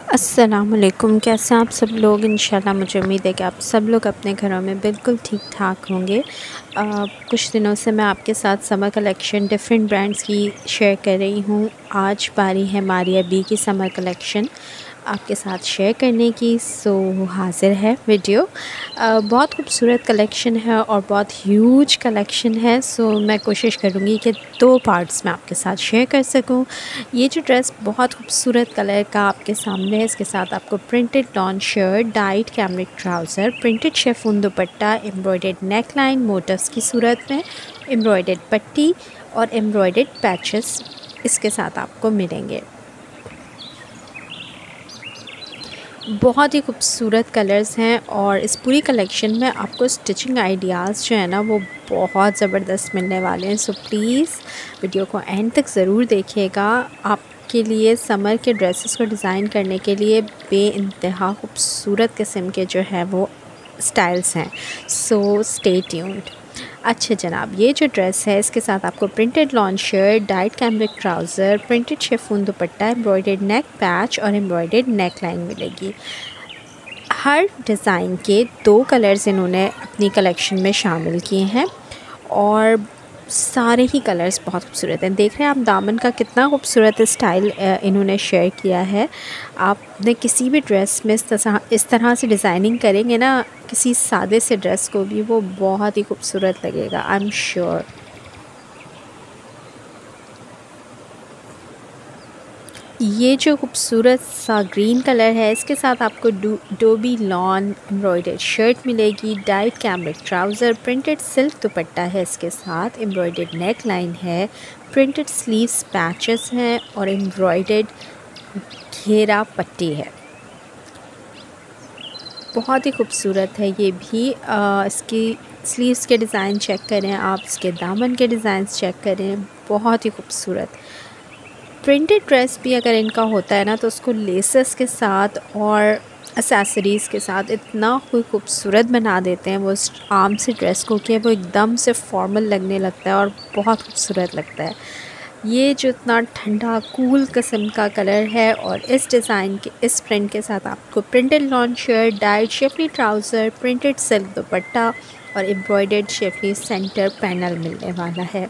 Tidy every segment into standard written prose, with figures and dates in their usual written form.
अस्सलामुअलैकुम। कैसे हैं आप सब लोग? इंशाल्लाह मुझे उम्मीद है कि आप सब लोग अपने घरों में बिल्कुल ठीक ठाक होंगे। कुछ दिनों से मैं आपके साथ समर कलेक्शन डिफरेंट ब्रांड्स की शेयर कर रही हूँ। आज बारी है मारिया बी की समर कलेक्शन आपके साथ शेयर करने की। सो हाज़िर है वीडियो। बहुत खूबसूरत कलेक्शन है और बहुत ह्यूज कलेक्शन है। सो मैं कोशिश करूँगी कि 2 पार्ट्स में आपके साथ शेयर कर सकूँ। ये जो ड्रेस बहुत खूबसूरत कलर का आपके सामने है। इसके साथ आपको printed lawn shirt, dyed cambric trouser, printed chiffon dupatta, embroidered neck line motifs की सूरत में, एम्ब्रॉयडर्ड पट्टी और एम्ब्रॉयडर्ड पैचेस इसके साथ आपको मिलेंगे। बहुत ही खूबसूरत कलर्स हैं और इस पूरी कलेक्शन में आपको स्टिचिंग आइडियाज़ जो है ना वो बहुत ज़बरदस्त मिलने वाले हैं। सो प्लीज़ वीडियो को एंड तक ज़रूर देखिएगा। आपके लिए समर के ड्रेसेस को डिज़ाइन करने के लिए बेइंतहा खूबसूरत किस्म के जो है वो स्टाइल्स हैं। So stay tuned. अच्छा जनाब, ये जो ड्रेस है इसके साथ आपको printed lawn shirt, dyed cambric trouser, printed chiffon dupatta, embroidered neck patch और एम्ब्रॉयडर्ड नेक लाइन मिलेगी। हर डिज़ाइन के 2 कलर्स इन्होंने अपनी कलेक्शन में शामिल किए हैं और सारे ही कलर्स बहुत खूबसूरत हैं। देख रहे हैं आप दामन का कितना खूबसूरत स्टाइल इन्होंने शेयर किया है। आपने किसी भी ड्रेस में इस तरह से डिज़ाइनिंग करेंगे ना, किसी सादे से ड्रेस को भी वो बहुत ही खूबसूरत लगेगा, आई एम श्योर। ये जो खूबसूरत सा ग्रीन कलर है इसके साथ आपको डोबी लॉन एम्ब्रॉयडर्ड शर्ट मिलेगी, dyed cambric trouser, printed silk dupatta है इसके साथ, एम्ब्रॉयडर्ड नेक लाइन है, प्रिंटेड स्लीव्स पैचेस हैं और एम्ब्रॉयडर्ड घेरा पट्टी है। बहुत ही खूबसूरत है ये भी। इसकी स्लीव्स के डिज़ाइन चेक करें आप, इसके दामन के डिज़ाइन चेक करें, बहुत ही खूबसूरत। प्रिंटेड ड्रेस भी अगर इनका होता है ना तो उसको लेसेस के साथ और एसेसरीज़ के साथ इतना कोई खूबसूरत बना देते हैं वो आम से ड्रेस को कि वो एकदम से फॉर्मल लगने लगता है और बहुत खूबसूरत लगता है। ये जो इतना ठंडा कूल किस्म का कलर है और इस डिज़ाइन के इस प्रिंट के साथ आपको printed lawn shirt, dyed schiffli trouser, printed silk dupatta और एम्ब्रॉयडर्ड शेफली सेंटर पैनल मिलने वाला है।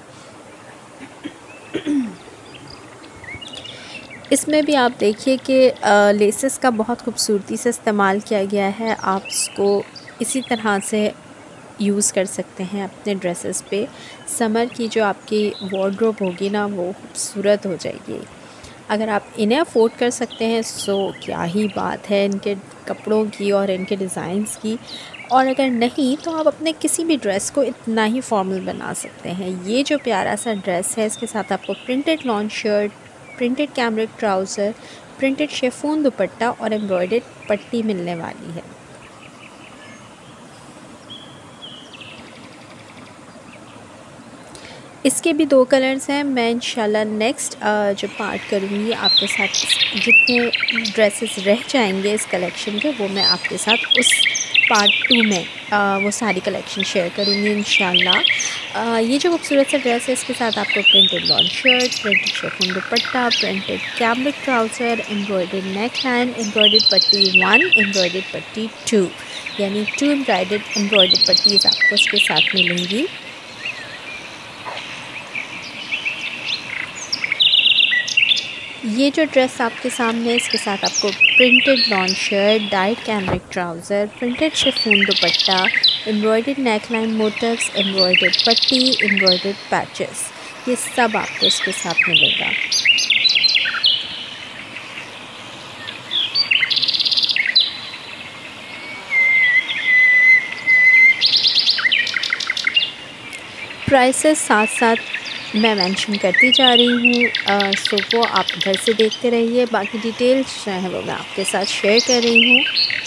इसमें भी आप देखिए कि लेसेस का बहुत खूबसूरती से इस्तेमाल किया गया है। आप इसको इसी तरह से यूज़ कर सकते हैं अपने ड्रेसेस पे। समर की जो आपकी वार्डरोब होगी ना वो खूबसूरत हो जाएगी। अगर आप इन्हें अफोर्ड कर सकते हैं सो क्या ही बात है इनके कपड़ों की और इनके डिज़ाइंस की। और अगर नहीं तो आप अपने किसी भी ड्रेस को इतना ही फॉर्मल बना सकते हैं। ये जो प्यारा सा ड्रेस है इसके साथ आपको printed lawn shirt, printed cambric trouser, printed chiffon dupatta और एम्ब्रॉयडर्ड पट्टी मिलने वाली है। इसके भी 2 कलर्स हैं। मैं इंशाल्लाह नेक्स्ट जो पार्ट करूँगी आपके साथ जितने ड्रेसेस रह जाएंगे इस कलेक्शन के वो मैं आपके साथ उस पार्ट 2 में वो सारी कलेक्शन शेयर करूँगी इंशाल्लाह। ये जो खूबसूरत सा ड्रेस है इसके साथ आपको printed lawn shirt, printed chiffon dupatta, printed cambric trouser, embroidered neck line, embroidered पट्टी 1, एम्ब्रॉयडर्ड पट्टी 2 यानी 2 एम्ब्रॉयडर्ड पट्टीज़ आपको इसके साथ मिलेंगी। ये जो ड्रेस आपके सामने है इसके साथ आपको printed lawn shirt, dyed cambric trouser, printed chiffon dupatta, embroidered neck line motifs, embroidered पट्टी, एम्ब्रॉयडर्ड पैचेस, ये सब आपको इसके साथ मिलेगा। प्राइसेस साथ साथ मैं मेंशन करती जा रही हूँ। सो वो आप घर से देखते रहिए। बाकी डिटेल्स जो है वो मैं आपके साथ शेयर कर रही हूँ।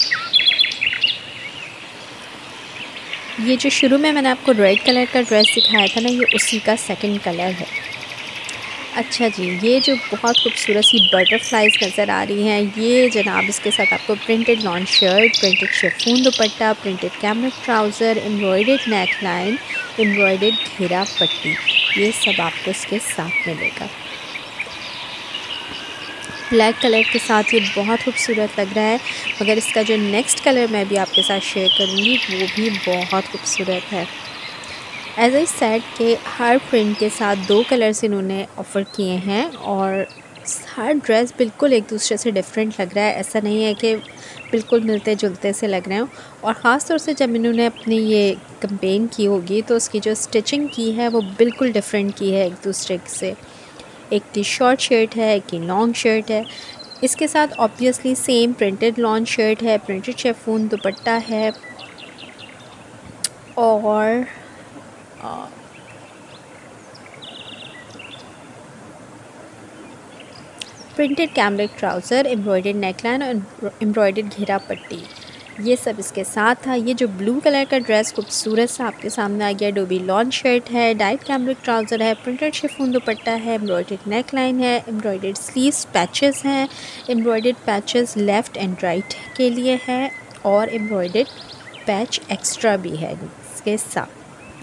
ये जो शुरू में मैंने आपको रेड कलर का ड्रेस दिखाया था ना, ये उसी का सेकंड कलर है। अच्छा जी, ये जो बहुत खूबसूरत सी बटरफ्लाइज नज़र आ रही हैं, ये जनाब इसके साथ आपको printed lawn shirt, printed chiffon dupatta, printed cambric trouser, embroidered neck line, embroidered घेरा पट्टी, ये सब आपको इसके साथ मिलेगा। ब्लैक कलर के साथ ये बहुत खूबसूरत लग रहा है, मगर इसका जो नेक्स्ट कलर मैं भी आपके साथ शेयर करूँगी वो भी बहुत खूबसूरत है। एज आई सेड के हर प्रिंट के साथ 2 कलर्स इन्होंने ऑफ़र किए हैं और हर ड्रेस बिल्कुल एक दूसरे से डिफरेंट लग रहा है। ऐसा नहीं है कि बिल्कुल मिलते जुलते से लग रहे हो। और ख़ास तौर से जब इन्होंने अपनी ये कैंपेन की होगी तो उसकी जो स्टिचिंग की है वो बिल्कुल डिफरेंट की है एक दूसरे से। एक की शॉर्ट शर्ट है, एक की लॉन्ग शर्ट है। इसके साथ obviously same printed long shirt है, प्रिंटेड शिफॉन दुपट्टा है और printed cambric trouser, embroidered neckline और एम्ब्रॉयडर्ड घेरा पट्टी, ये सब इसके साथ था। ये जो ब्लू कलर का ड्रेस खूबसूरत सा आपके सामने आ गया, डोबी लॉन्ग शर्ट है, डाइट कैमरिक ट्राउज़र है, प्रिंटेड शिफॉन दुपट्टा है, एम्ब्रॉयडर्ड नेकलाइन है, एम्ब्रॉयडर्ड स्लीव्स पैचेस हैं, embroidered patches left and right के लिए है और एम्ब्रॉयडर्ड पैच एक्स्ट्रा भी है इसके साथ।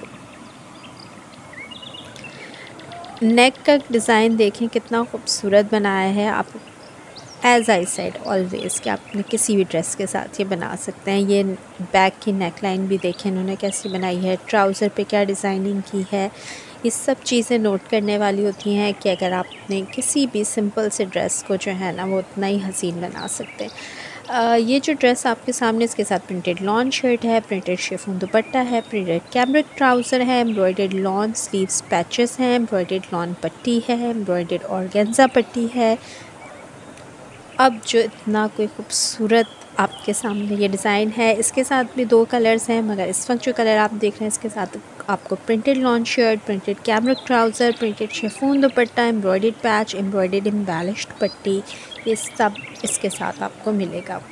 नेक का डिज़ाइन देखें कितना खूबसूरत बनाया है। आप एज आई सेड ऑलवेज़ कि आपने किसी भी ड्रेस के साथ ये बना सकते हैं। ये बैक की नेक लाइन भी देखें इन्होंने कैसी बनाई है, ट्राउज़र पे क्या डिज़ाइनिंग की है। ये सब चीज़ें नोट करने वाली होती हैं कि अगर आपने किसी भी सिंपल से ड्रेस को जो है ना वो उतना ही हसीन बना सकते हैं। ये जो ड्रेस आपके सामने, इसके साथ प्रिंटेड लॉन शर्ट है, प्रिंटेड शिफॉन दुपट्टा है, प्रिंटेड कैमरिक ट्राउज़र है, एम्ब्रॉयडर्ड लॉन स्लीव्स पैचेस हैं, एम्ब्रॉयडर्ड लॉन पट्टी है, एम्ब्रॉयडर्ड ऑर्गेन्जा पट्टी है। अब जो इतना कोई खूबसूरत आपके सामने ये डिज़ाइन है, इसके साथ भी 2 कलर्स हैं, मगर इस वक्त जो कलर आप देख रहे हैं इसके साथ आपको printed lawn shirt, printed cambric trouser, printed chiffon dupatta, embroidered patch, embroidered embellished पट्टी, ये सब इसके साथ आपको मिलेगा।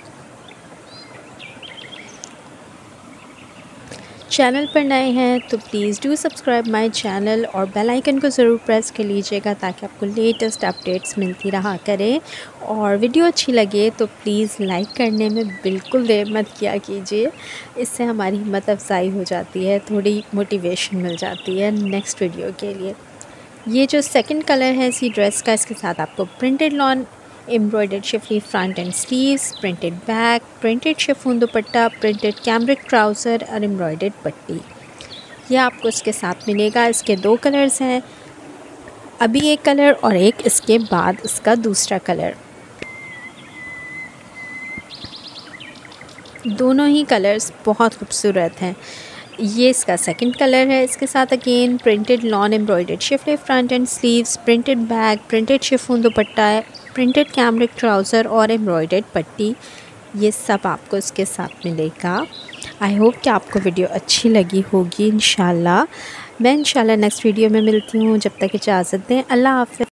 चैनल पर नए हैं तो please do subscribe my channel और बेल आइकन को ज़रूर प्रेस कर लीजिएगा ताकि आपको लेटेस्ट अपडेट्स मिलती रहा करें। और वीडियो अच्छी लगे तो प्लीज़ लाइक करने में बिल्कुल देर मत किया कीजिए, इससे हमारी हिम्मत अफजाई हो जाती है, थोड़ी मोटिवेशन मिल जाती है नेक्स्ट वीडियो के लिए। ये जो सेकंड कलर है इसी ड्रेस का, इसके साथ आपको printed lawn embroidered schiffli front and sleeves, printed back, printed chiffon dupatta, printed cambric trouser और एम्ब्रॉयडर्ड पट्टी, ये आपको इसके साथ मिलेगा। इसके 2 कलर्स हैं, अभी एक कलर और एक इसके बाद इसका दूसरा कलर। दोनों ही कलर्स बहुत खूबसूरत हैं। ये इसका सेकंड कलर है, इसके साथ again printed lawn embroidered schiffli front and sleeves, printed back, printed chiffon dupatta, printed cambric trouser और एम्ब्रॉयडर्ड पट्टी, ये सब आपको इसके साथ मिलेगा। आई होप कि आपको वीडियो अच्छी लगी होगी। इंशाल्लाह मैं नेक्स्ट वीडियो में मिलती हूँ, जब तक इजाज़त दें, अल्लाह हाफ़िज़।